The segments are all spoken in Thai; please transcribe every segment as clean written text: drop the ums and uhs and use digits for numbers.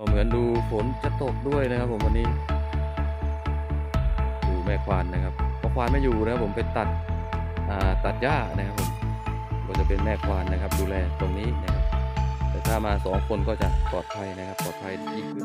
เหมือนดูฝนจะตกด้วยนะครับผมวันนี้ดูแม่ควานนะครับเพราะควานไม่อยู่นะครับผมไปตัดหญ้านะครับผมก็จะเป็นแม่ควานนะครับดูแลตรงนี้นะครับแต่ถ้ามา2 คนก็จะปลอดภัยนะครับปลอดภัยยิ่งขึ้น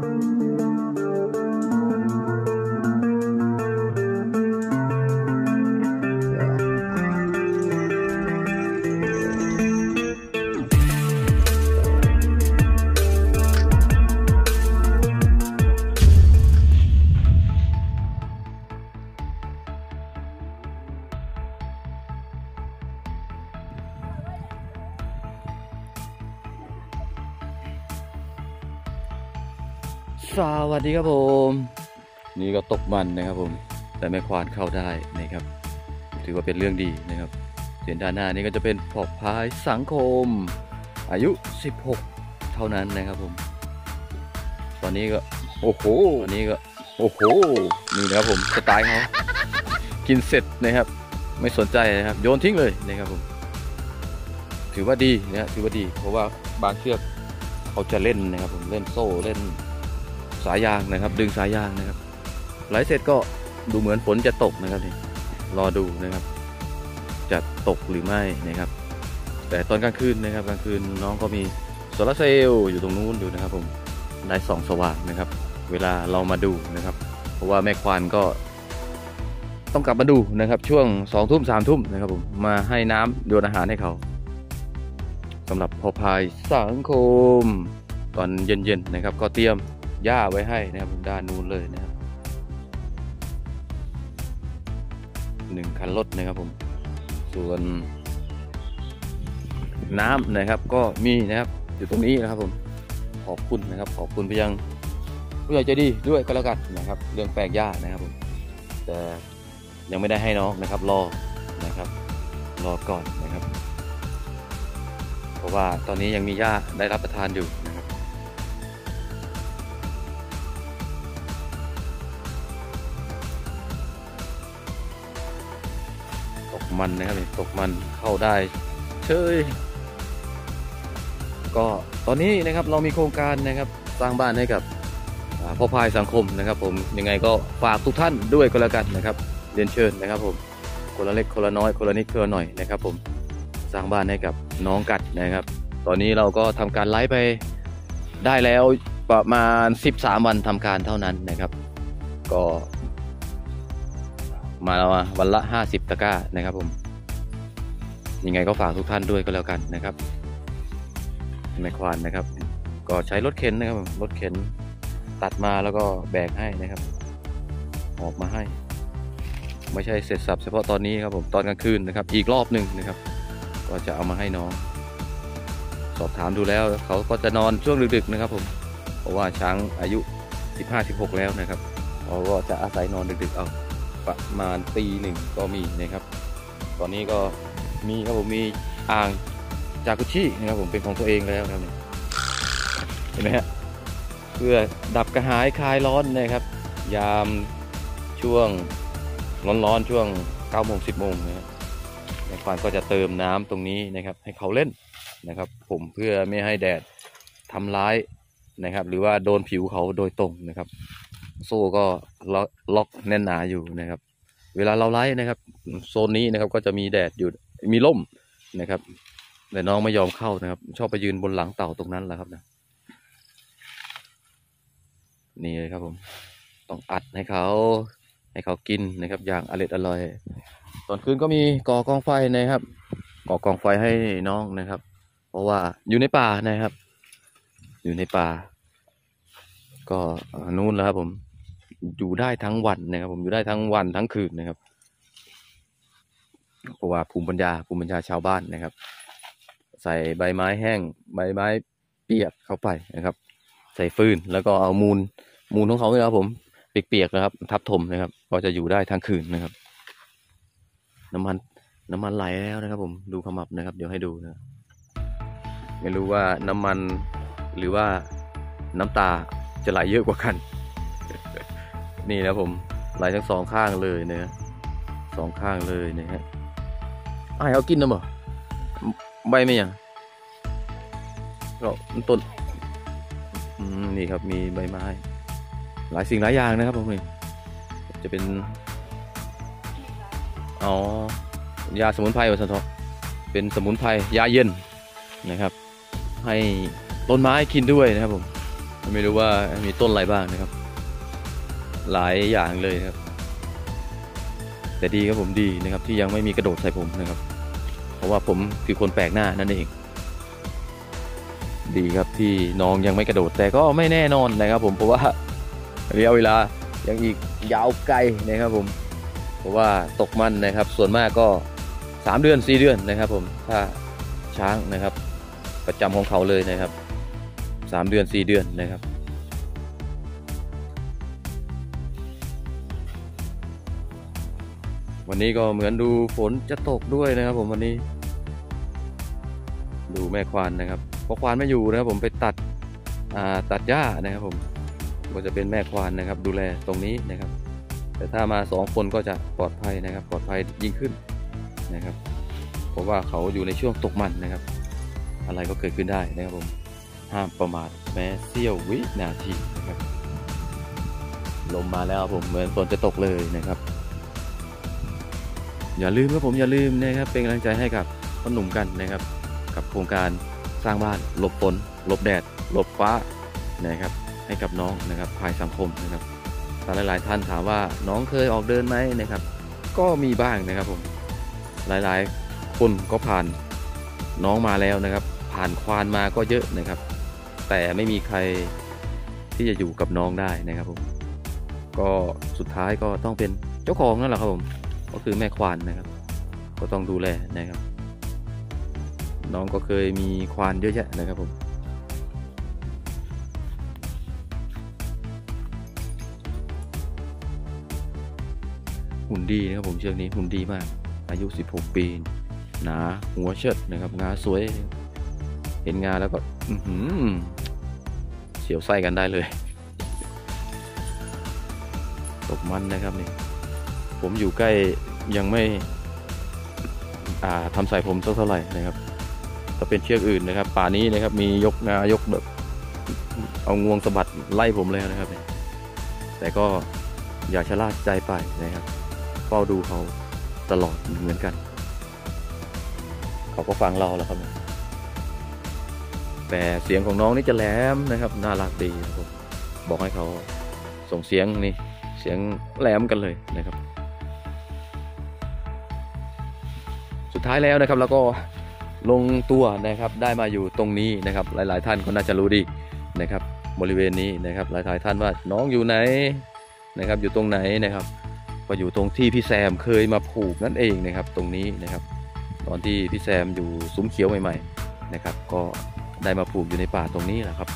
สวัสดีครับผมนี่ก็ตกมันนะครับผมแต่แม่ควานเข้าได้นะครับถือว่าเป็นเรื่องดีนะครับส่วนด้านหน้านี้ก็จะเป็นพอกพายสังคมอายุ16เท่านั้นนะครับผมตอนนี้ก็โอ้โหตอนนี้ก็โอ้โหนี่นะครับผมสไตล์เขากินเสร็จนะครับไม่สนใจนะครับโยนทิ้งเลยนะครับผมถือว่าดีนะถือว่าดีเพราะว่าบางเชือกเขาจะเล่นนะครับผมเล่นโซ่เล่นสายยางนะครับดึงสายยางนะครับไหลเสร็จก็ดูเหมือนฝนจะตกนะครับนี่รอดูนะครับจะตกหรือไม่นะครับแต่ตอนกลางคืนนะครับกลางคืนน้องก็มีโซลาร์เซลล์อยู่ตรงนู้นอยู่นะครับผมได้ส่องสว่างนะครับเวลาเรามาดูนะครับเพราะว่าแม่ควานก็ต้องกลับมาดูนะครับช่วง2 ทุ่ม3 ทุ่มนะครับผมมาให้น้ำโยนอาหารให้เขาสำหรับพอพายสังคมตอนเย็นๆนะครับก็เตรียมหญ้าไว้ให้นะครับด้านนู้นเลยนะครับ1 คันรถนะครับผมส่วนน้ำนะครับก็มีนะครับอยู่ตรงนี้นะครับผมขอบคุณนะครับขอบคุณไปยังผู้ใหญ่ใจดีด้วยก็แล้วกันนะครับเรื่องแปลงหญ้านะครับผมแต่ยังไม่ได้ให้น้องนะครับรอนะครับรอก่อนนะครับเพราะว่าตอนนี้ยังมีหญ้าได้รับประทานอยู่นะครับตกมันนะครับตกมันเข้าได้เชยก็ตอนนี้นะครับเรามีโครงการนะครับสร้างบ้านให้กับพ่อพายสังคมนะครับผมยังไงก็ฝากทุกท่านด้วยก็แล้วกันนะครับเรียนเชิญนะครับผมคนละเล็กคนละน้อยคนละนิดคนละหน่อยนะครับผมสร้างบ้านให้กับน้องกัดนะครับตอนนี้เราก็ทำการไลฟ์ไปได้แล้วประมาณ13 วันทำการเท่านั้นนะครับก็มาแล้ววันละ50 ตะกร้านะครับผมยังไงก็ฝากทุกท่านด้วยก็แล้วกันนะครับแม่ควานนะครับก็ใช้รถเข็นนะครับรถเข็นตัดมาแล้วก็แบกให้นะครับออกมาให้ไม่ใช่เสร็จสับเฉพาะตอนนี้ครับผมตอนกลางคืนนะครับอีกรอบหนึ่งนะครับก็จะเอามาให้น้องสอบถามดูแล้วเขาก็จะนอนช่วงดึกๆนะครับผมเพราะว่าช้างอายุ15-16แล้วนะครับเขาก็จะอาศัยนอนดึกๆเอาประมาณตี 1ก็มีนะครับตอนนี้ก็มีครับผมมีอ่างจากุชินะครับผมเป็นของตัวเองแล้วครับเห็นไหมฮะเพื่อดับกระหายคลายร้อนนะครับยามช่วงร้อนๆช่วง9 โมง 10 โมงนะครับแม่ควานก็จะเติมน้ำตรงนี้นะครับให้เขาเล่นนะครับผมเพื่อไม่ให้แดดทำร้ายนะครับหรือว่าโดนผิวเขาโดยตรงนะครับโซ่ก็ล็อกแน่นหนาอยู่นะครับเวลาเราไล่นะครับโซนนี้นะครับก็จะมีแดดอยู่มีร่มนะครับแต่น้องไม่ยอมเข้านะครับชอบไปยืนบนหลังเต่าตรงนั้นแหละครับนะนี่เลยครับผมต้องอัดให้เขากินนะครับอย่างอร่อยตอนคืนก็มีก่อกองไฟนะครับก่อกองไฟให้น้องนะครับเพราะว่าอยู่ในป่านะครับอยู่ในป่าก็นู่นแล้วครับผมอยู่ได้ทั้งวันนะครับผมอยู่ได้ทั้งวันทั้งคืนนะครับเพราะว่าภูมิปัญญาชาวบ้านนะครับใส่ใบไม้แห้งใบไม้เปียกเข้าไปนะครับใส่ฟืนแล้วก็เอามูลของเขาเนี่ยครับผมเปียกๆนะครับทับถมนะครับก็จะอยู่ได้ทั้งคืนนะครับน้ำมันไหลแล้วนะครับผมดูขมับนะครับเดี๋ยวให้ดูนะไม่รู้ว่าน้ำมันหรือว่าน้ำตาจะไหลเยอะกว่ากัน นี่นะผมไหลทั้ง2 ข้างเลยนะ2 ข้างเลยนะฮะเอากินนะบ่ใบไม่ยังก็ต้นนี่ครับมีใบไม้หลายสิ่งหลายอย่างนะครับผมนี่จะเป็นอ๋อยาสมุนไพรวัสดุเป็นสมุนไพรยาเย็นนะครับให้ต้นไม้กินด้วยนะครับผมไม่รู้ว่ามีต้นอะไรบ้างนะครับหลายอย่างเลยครับแต่ดีครับผมดีนะครับที่ยังไม่มีกระโดดใส่ผมนะครับเพราะว่าผมคือคนแปลกหน้านั่นเองดีครับที่น้องยังไม่กระโดดแต่ก็ไม่แน่นอนนะครับผมเพราะว่าระยะเวลายังอีกยาวไกลนะครับผมเพราะว่าตกมันนะครับส่วนมากก็3 เดือน 4 เดือนนะครับผมถ้าช้างนะครับประจำของเขาเลยนะครับ3 เดือน 4 เดือนนะครับวันนี้ก็เหมือนดูฝนจะตกด้วยนะครับผมวันนี้ดูแม่ควานนะครับเพราะควานไม่อยู่นะครับผมไปตัดหญ้านะครับผมก็จะเป็นแม่ควานนะครับดูแลตรงนี้นะครับแต่ถ้ามา2 คนก็จะปลอดภัยนะครับปลอดภัยยิ่งขึ้นนะครับเพราะว่าเขาอยู่ในช่วงตกมันนะครับอะไรก็เกิดขึ้นได้นะครับผมห้ามประมาทแม้เสี้ยววินาทีนะครับลมมาแล้วผมเหมือนฝนจะตกเลยนะครับอย่าลืมครับผมอย่าลืมนะครับเป็นกำลังใจให้กับพ่อหนุ่มกันนะครับกับโครงการสร้างบ้านหลบฝนหลบแดดหลบฟ้านะครับให้กับน้องนะครับภายสังคมนะครับหลายๆท่านถามว่าน้องเคยออกเดินไหมนะครับก็มีบ้างนะครับผมหลายๆคนก็ผ่านน้องมาแล้วนะครับผ่านควานมาก็เยอะนะครับแต่ไม่มีใครที่จะอยู่กับน้องได้นะครับผมก็สุดท้ายก็ต้องเป็นเจ้าของนั่นแหละครับผมก็คือแม่ควานนะครับก็ต้องดูแลนะครับน้องก็เคยมีควานเยอะแยะนะครับผมหุ่นดีนะครับผมเชือกนี้หุ่นดีมากอายุ16 ปีหนาหัวเชิดนะครับงาสวยเห็นงาแล้วก็เสียวไส้กันได้เลยตกมันนะครับนี่ผมอยู่ใกล้ยังไม่ทำใส่ผมสักเท่าไหร่นะครับถ้าเป็นเชือกอื่นนะครับป่านี้นะครับมียกงายกแบบเอางวงสะบัดไล่ผมเลยนะครับแต่ก็อย่าชะล่าใจไปนะครับเฝ้าดูเขาตลอดเหมือนกันเขาก็ฟังเราแล้วครับแต่เสียงของน้องนี่จะแหลมนะครับน่ารักดีครับบอกให้เขาส่งเสียงนี่เสียงแหลมกันเลยนะครับสุดท้ายแล้วนะครับแล้วก็ลงตัวนะครับได้มาอยู่ตรงนี้นะครับหลายๆท่านก็น่าจะรู้ดีนะครับบริเวณนี้นะครับหลายๆท่านว่าน้องอยู่ไหนนะครับอยู่ตรงไหนนะครับก็อยู่ตรงที่พี่แซมเคยมาผูกนั่นเองนะครับตรงนี้นะครับตอนที่พี่แซมอยู่ซุ้มเขียวใหม่ๆนะครับก็ได้มาผูกอยู่ในป่าตรงนี้แหละครับ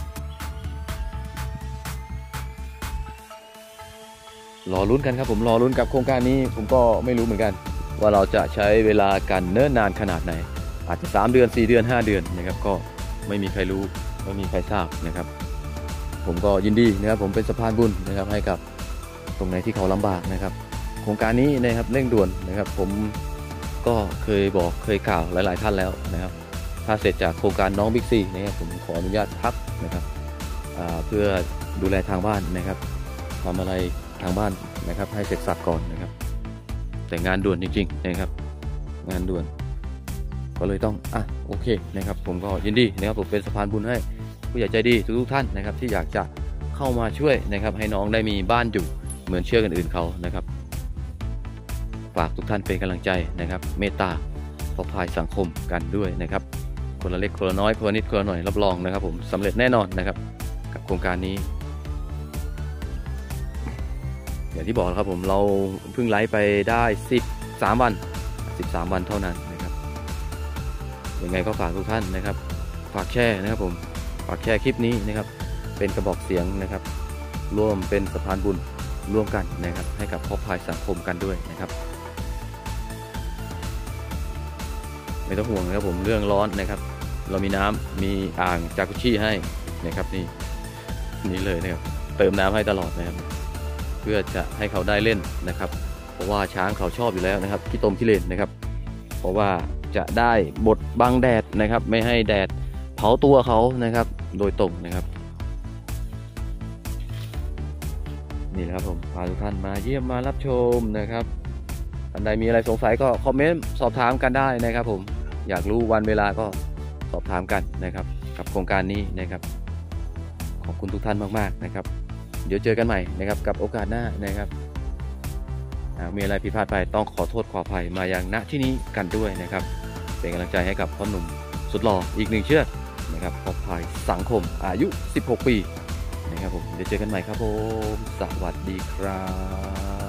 รอลุ้นกันครับผมรอลุ้นกับโครงการนี้ผมก็ไม่รู้เหมือนกันว่าเราจะใช้เวลากันเนิ่นนานขนาดไหนอาจจะ3 เดือน 4 เดือน 5 เดือนนะครับก็ไม่มีใครรู้ไม่มีใครทราบนะครับผมก็ยินดีนะครับผมเป็นสะพานบุญนะครับให้กับตรงไหนที่เขาลำบากนะครับโครงการนี้นะครับเร่งด่วนนะครับผมก็เคยบอกเคยกล่าวหลายๆท่านแล้วนะครับถ้าเสร็จจากโครงการน้องบิ๊กซีนะครับผมขออนุญาตพักนะครับเพื่อดูแลทางบ้านนะครับทำอะไรทางบ้านนะครับให้เสร็จสับก่อนนะครับแต่งานด่วนจริงๆนะครับงานด่วนก็เลยต้องโอเคนะครับผมก็ยินดีนะครับผมเป็นสะพานบุญให้ผู้ใหญ่ใจดีทุกท่านนะครับที่อยากจะเข้ามาช่วยนะครับให้น้องได้มีบ้านอยู่เหมือนเชือกอื่นๆเขานะครับฝากทุกท่านเป็นกำลังใจนะครับเมตตาพอพายสังคมกันด้วยนะครับคนละเล็กคนละน้อยคนละนิดคนละหน่อยรับรองนะครับผมสำเร็จแน่นอนนะครับกับโครงการนี้อย่างที่บอกครับผมเราเพิ่งไลฟ์ไปได้13 วันเท่านั้นนะครับยังไงก็ฝากทุกท่านนะครับฝากแชร์นะครับผมฝากแชร์คลิปนี้นะครับเป็นกระบอกเสียงนะครับร่วมเป็นสะพานบุญร่วมกันนะครับให้กับพ่อพายสังคมกันด้วยนะครับไม่ต้องห่วงนะครับผมเรื่องร้อนนะครับเรามีน้ำมีอ่างจากุชี่ให้นะครับนี่เลยนะครับเติมน้ำให้ตลอดนะครับเพื่อจะให้เขาได้เล่นนะครับเพราะว่าช้างเขาชอบอยู่แล้วนะครับขี้ตมขี้เลนนะครับเพราะว่าจะได้บดบังแดดนะครับไม่ให้แดดเผาตัวเขานะครับโดยตรงนะครับนี่แหละครับผมพาทุกท่านมาเยี่ยมมารับชมนะครับท่านใดมีอะไรสงสัยก็คอมเมนต์สอบถามกันได้นะครับผมอยากรู้วันเวลาก็สอบถามกันนะครับกับโครงการนี้นะครับขอบคุณทุกท่านมากๆนะครับเดี๋ยวเจอกันใหม่นะครับกับโอกาสหน้านะครับมีอะไรผิดพลาดไปต้องขอโทษขออภัยมายังณที่นี้กันด้วยนะครับเป็นกำลังใจให้กับพ่อหนุ่มสุดหล่ออีกหนึ่งเชือกนะครับปลอดภัยสังคมอายุ16 ปีนะครับผมเดี๋ยวเจอกันใหม่ครับผมสวัสดีครับ